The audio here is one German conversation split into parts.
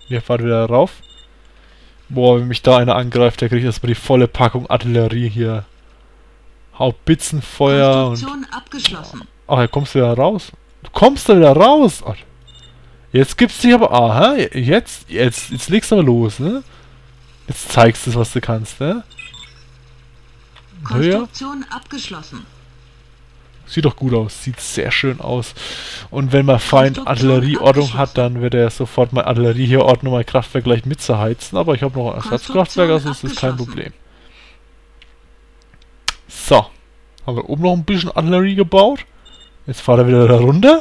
Ihr fahrt wieder rauf. Boah, wenn mich da einer angreift, der kriegt erstmal die volle Packung Artillerie hier. Haubitzenfeuer und... abgeschlossen. Ach, jetzt kommst du wieder raus. Du kommst da wieder raus! Ach, jetzt gibt's dich aber... Aha, jetzt legst du aber los, ne? Jetzt zeigst du, was du kannst, ne? Konstruktion abgeschlossen. Sieht doch gut aus, sieht sehr schön aus. Und wenn man Feind Artillerieordnung hat, dann wird er sofort mal Artillerie hier ordnen, um mein Kraftwerk gleich mitzuheizen. Aber ich habe noch ein Ersatzkraftwerk, also ist das kein Problem. So. Haben wir oben noch ein bisschen Artillerie gebaut. Jetzt fahrt er wieder da runter.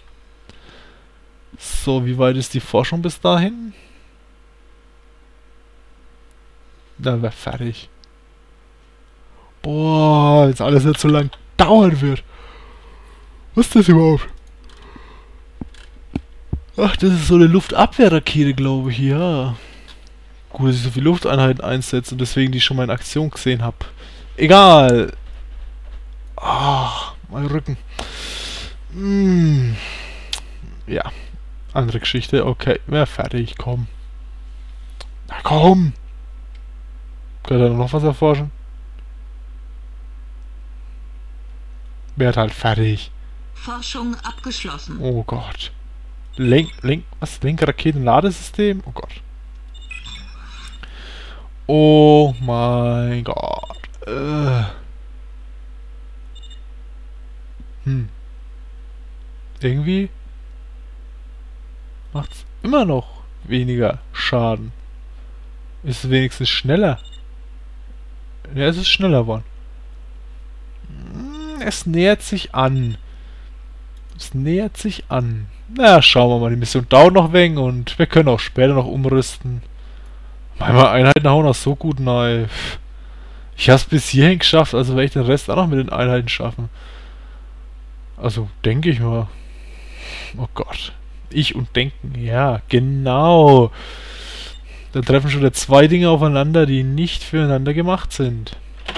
So, wie weit ist die Forschung bis dahin? Dann wäre fertig. Boah, jetzt alles nicht so lang dauern wird. Was ist das überhaupt? Ach, das ist so eine Luftabwehrrakete, glaube ich, ja. Gut, dass ich so viele Lufteinheiten einsetze und deswegen die schon mal in Aktion gesehen habe. Egal. Ah, mein Rücken. Ja, andere Geschichte. Okay, wäre fertig, komm. Na komm. Kann er noch was erforschen? Werd halt fertig. Forschung abgeschlossen. Oh Gott. Lenkraketenladesystem? Oh Gott. Oh mein Gott. Irgendwie macht's immer noch weniger Schaden. Ist es wenigstens schneller? Ja, es ist schneller geworden. Es nähert sich an. Es nähert sich an. Na, schauen wir mal. Die Mission dauert noch wenig und wir können auch später noch umrüsten. Meine Einheiten hauen auch so gut nahe. Ich habe es bis hierhin geschafft, also werde ich den Rest auch noch mit den Einheiten schaffen. Also, denke ich mal. Oh Gott. Ich und denken. Ja, genau. Da treffen schon wieder zwei Dinge aufeinander, die nicht füreinander gemacht sind.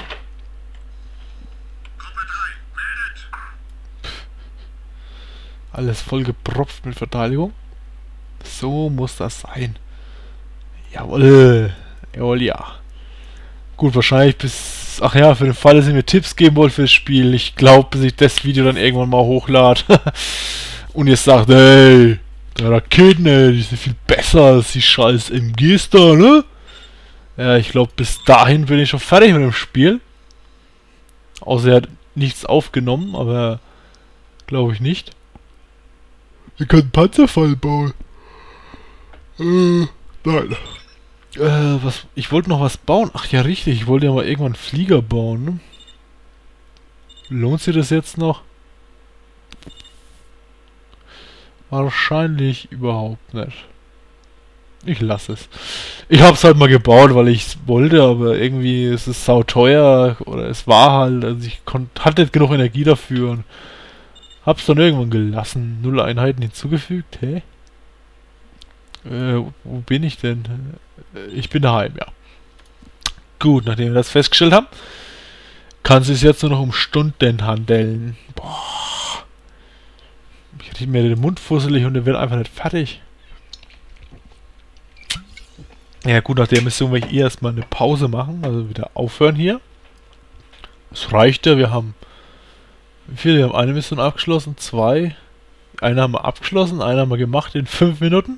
Alles voll gepropft mit Verteidigung. So muss das sein. Jawohl. Jawohl, ja. Gut, wahrscheinlich bis... Ach ja, für den Fall, dass ihr mir Tipps geben wollt fürs Spiel. Ich glaube, bis ich das Video dann irgendwann mal hochlade. Und ihr sagt, ey, die Raketen, ey, die sind viel besser als die scheiß MGs da, ne? Ja, ich glaube, bis dahin bin ich schon fertig mit dem Spiel. Außer er hat nichts aufgenommen, aber glaube ich nicht. Wir können Panzerfall bauen. Nein. Ich wollte noch was bauen. Ach ja, richtig. Ich wollte ja mal irgendwann einen Flieger bauen, ne? Lohnt sich das jetzt noch? Wahrscheinlich überhaupt nicht. Ich lasse es. Ich habe es halt mal gebaut, weil ich es wollte, aber irgendwie ist es sauteuer. Oder es war halt, also ich hatte nicht genug Energie dafür und hab's dann irgendwann gelassen. 0 Einheiten hinzugefügt, hä? Wo bin ich denn? Ich bin daheim, ja. Gut, nachdem wir das festgestellt haben, kann es sich jetzt nur noch um Stunden handeln. Boah. Ich kriege mir den Mund fusselig und der wird einfach nicht fertig. Ja gut, nach der Mission werde ich erstmal eine Pause machen, also wieder aufhören hier. Das reicht ja, wir haben... Wie viele? Wir haben eine Mission abgeschlossen, 2. Eine haben wir abgeschlossen, eine haben wir gemacht in 5 Minuten.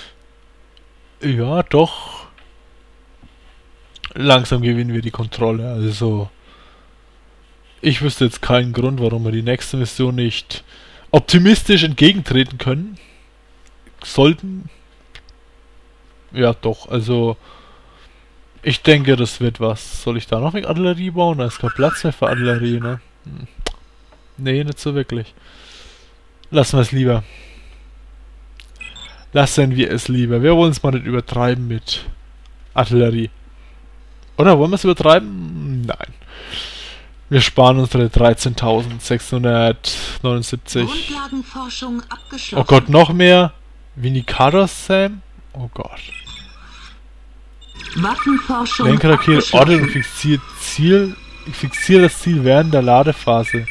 Ja, doch. Langsam gewinnen wir die Kontrolle. Also, ich wüsste jetzt keinen Grund, warum wir die nächste Mission nicht optimistisch entgegentreten können. Sollten. Ja, doch. Also, ich denke, das wird was. Soll ich da noch eine Artillerie bauen? Da ist kein Platz mehr für Artillerie, ne? Nee, nicht so wirklich. Lassen wir es lieber. Lassen wir es lieber. Wir wollen es mal nicht übertreiben mit Artillerie. Oder wollen wir es übertreiben? Nein. Wir sparen unsere 13.679. Grundlagenforschung abgeschlossen. Oh Gott, noch mehr? Vindicator Sam? Oh Gott. Waffenforschung Lenkrakete ordnet und fixiert Ziel. Ich fixiere das Ziel während der Ladephase.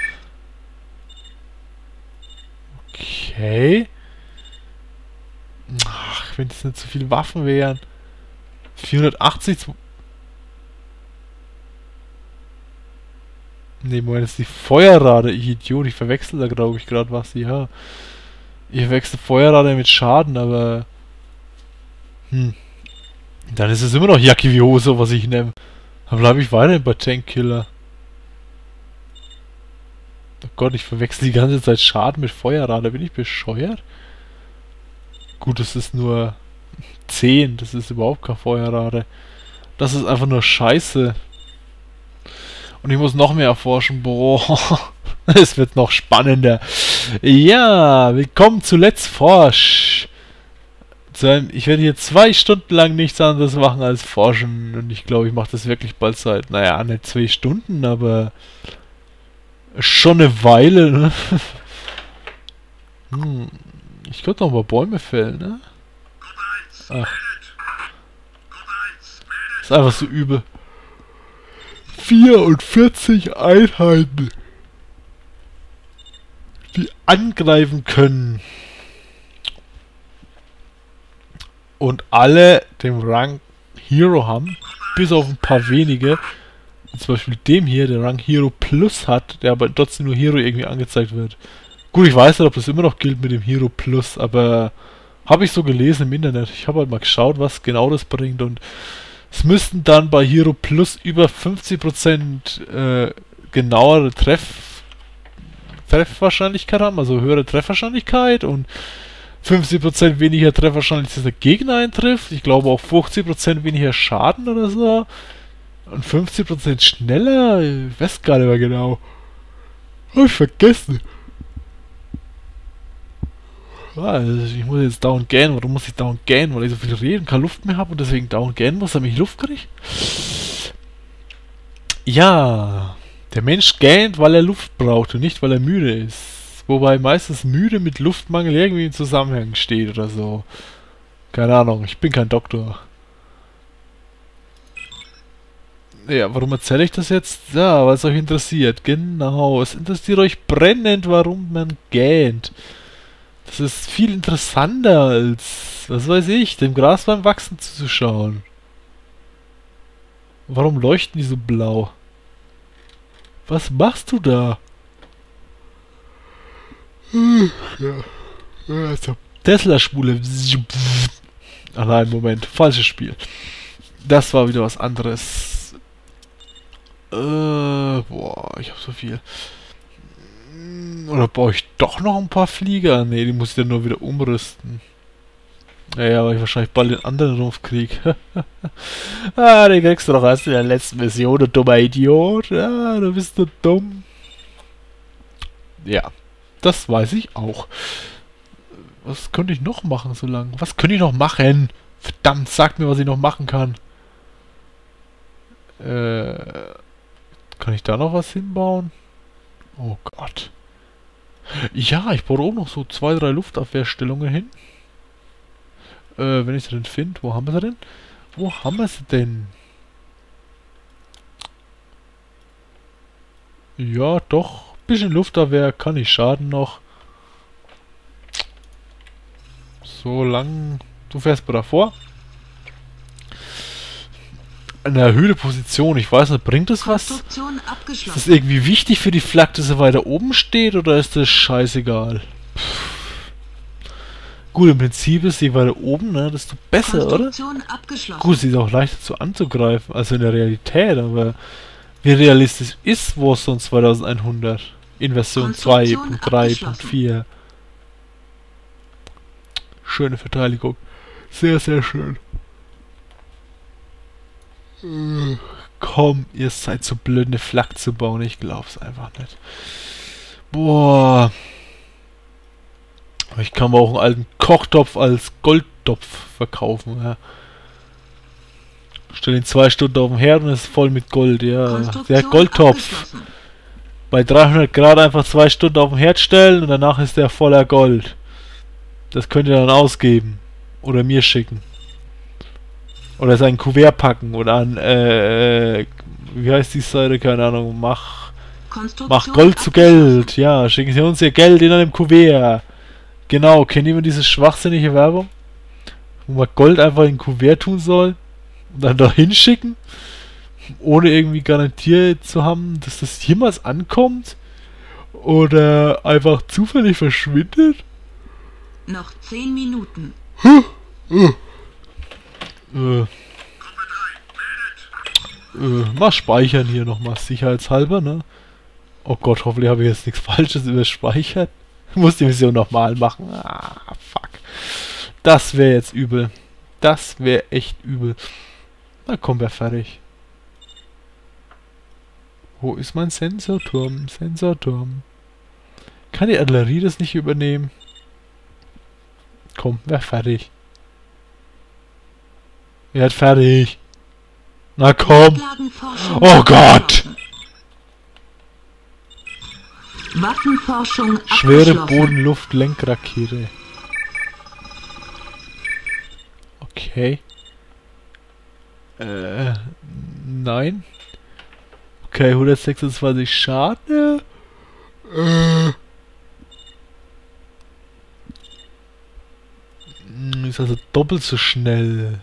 Okay. Ach, wenn das nicht so viele Waffen wären. 480... Ne, Moment, das ist die Feuerrate, ich Idiot, ich verwechsel da glaube ich gerade was, ja. Ich verwechsel Feuerrate mit Schaden, aber... Dann ist es immer noch Jacke wie Hose, was ich nehme. Dann bleibe ich weiterhin bei Tankkiller. Oh Gott, ich verwechsel die ganze Zeit Schaden mit Feuerrate, bin ich bescheuert? Gut, das ist nur 10, das ist überhaupt keine Feuerrate. Das ist einfach nur Scheiße. Und ich muss noch mehr erforschen. Boah, es wird noch spannender. Ja, willkommen zu Let's Forsch. Ich werde hier 2 Stunden lang nichts anderes machen als forschen. Und ich glaube, ich mache das wirklich bald seit, naja, nicht 2 Stunden, aber schon eine Weile, ne? Ich könnte noch mal Bäume fällen, ne? Ach. Ist einfach so übel. 44 Einheiten, die angreifen können. Und alle den Rang Hero haben, bis auf ein paar wenige. Zum Beispiel dem hier, der Rang Hero Plus hat, der aber trotzdem nur Hero irgendwie angezeigt wird. Gut, ich weiß nicht, ob das immer noch gilt mit dem Hero Plus, aber habe ich so gelesen im Internet. Ich habe halt mal geschaut, was genau das bringt, und es müssten dann bei Hero Plus über 50% genauere Treffwahrscheinlichkeit haben, also höhere Treffwahrscheinlichkeit, und 50% weniger Treffwahrscheinlichkeit, dass der Gegner eintrifft. Ich glaube auch 50% weniger Schaden oder so. Und 50% schneller? Ich weiß gar nicht mehr genau. Hab ich vergessen. Also ich muss jetzt dauernd gähnen. Warum muss ich dauernd gähnen? Weil ich so viel reden, keine Luft mehr habe und deswegen dauernd gähnen muss, damit ich Luft kriege? Ja, der Mensch gähnt, weil er Luft braucht und nicht, weil er müde ist. Wobei meistens müde mit Luftmangel irgendwie im Zusammenhang steht oder so. Keine Ahnung, ich bin kein Doktor. Ja, warum erzähle ich das jetzt? Ja, weil es euch interessiert. Genau, es interessiert euch brennend, warum man gähnt. Das ist viel interessanter als, was weiß ich, dem Gras beim Wachsen zuzuschauen. Warum leuchten die so blau? Was machst du da? Ja. Also, Tesla-Spule. Ah nein, Moment. Falsches Spiel. Das war wieder was anderes. Boah, ich hab so viel. Oder brauche ich doch noch ein paar Flieger? Ne, die muss ich dann nur wieder umrüsten. Naja, weil ich wahrscheinlich bald den anderen Rumpf krieg. Den kriegst du doch erst in der letzten Mission, du dummer Idiot. Ja, du bist so dumm. Ja, das weiß ich auch. Was könnte ich noch machen so lange? Was könnte ich noch machen? Verdammt, sagt mir, was ich noch machen kann. Kann ich da noch was hinbauen? Oh Gott. Ja, ich baue oben noch so 2, 3 Luftabwehrstellungen hin. Wenn ich sie denn finde. Wo haben wir sie denn? Wo haben wir sie denn? Ja, doch. Bisschen Luftabwehr kann ich schaden noch. So lang. Du fährst mal davor. Eine erhöhte Position. Ich weiß nicht, bringt das was? Ist das irgendwie wichtig für die Flak, dass er weiter oben steht, oder ist das scheißegal? Gut, im Prinzip ist sie weiter oben, ne? Desto besser, oder? Gut, sie ist auch leichter zu anzugreifen, also in der Realität, aber wie realistisch ist Warzone 2100 in Version 2.3.4? Schöne Verteidigung. Sehr, sehr schön. Komm, ihr seid so blöd, eine Flak zu bauen. Ich glaub's einfach nicht. Boah. Ich kann mir auch einen alten Kochtopf als Goldtopf verkaufen. Ja. Stell ihn 2 Stunden auf den Herd und es ist voll mit Gold. Ja, der Goldtopf. Bei 300 Grad einfach 2 Stunden auf den Herd stellen und danach ist der voller Gold. Das könnt ihr dann ausgeben. Oder mir schicken. Oder sein Kuvert packen oder an, wie heißt die Seite? Keine Ahnung, mach Gold zu Geld. Ja, schicken Sie uns Ihr Geld in einem Kuvert. Genau, kennen wir diese schwachsinnige Werbung? wo man Gold einfach in ein Kuvert tun soll und dann da hinschicken, ohne irgendwie garantiert zu haben, dass das jemals ankommt oder einfach zufällig verschwindet. Noch 10 Minuten. Mal speichern hier nochmal sicherheitshalber, ne? Oh Gott, hoffentlich habe ich jetzt nichts Falsches überspeichert. Muss die Mission nochmal machen. Ah, fuck. Das wäre jetzt übel. Das wäre echt übel. Na komm, wir fertig. Wo ist mein Sensorturm? Sensorturm. Kann die Artillerie das nicht übernehmen? Komm, wer fertig. Werd fertig. Na komm. Grundlagenforschung Oh Gott. abgeschlossen. Waffenforschung Schwere abgeschlossen. Boden-Luft-Lenkrakete. Okay. Nein. Okay, 126 Schaden. Ist also doppelt so schnell.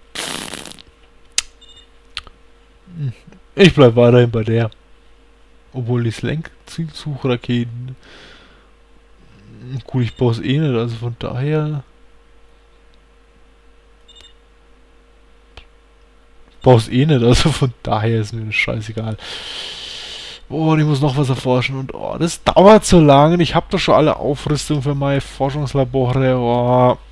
Ich bleib weiterhin bei der. Obwohl die Lenkzielsuchraketen. Gut, ich baue es eh nicht, also von daher. Baue es eh nicht, also von daher ist mir das scheißegal. Oh, ich muss noch was erforschen und oh, das dauert so lange. Ich habe doch schon alle Aufrüstung für meine Forschungslabore. Oh.